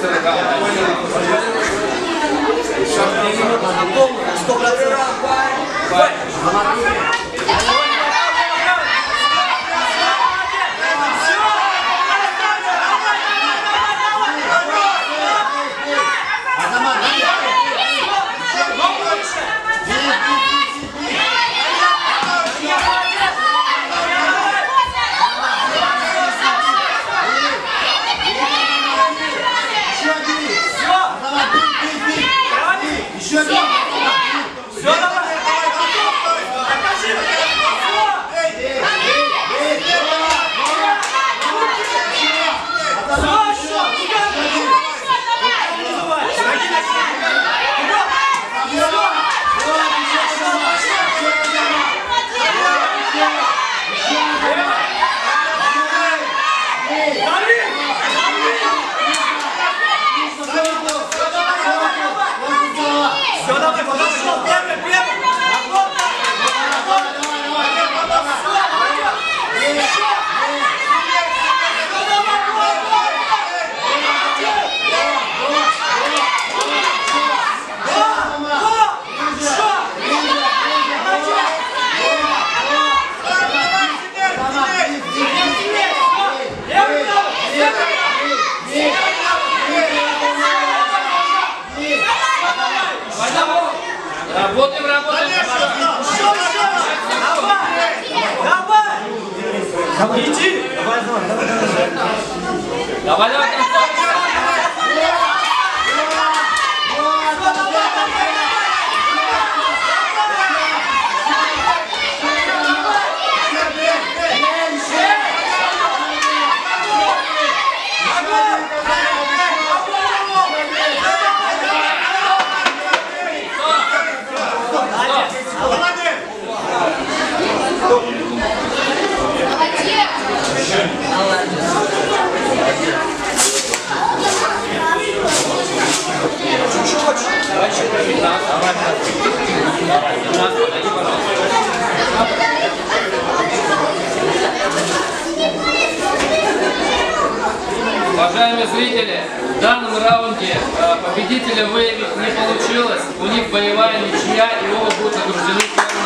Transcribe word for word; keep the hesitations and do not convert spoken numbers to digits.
быстрый раунд. сто процентов. Работаем, работаем. Давай! Давай! Иди! Давай, давай, давай! Давай, давай! Уважаемые зрители, в данном раунде победителя выявить не получилось. У них боевая ничья, и оба будут награждены.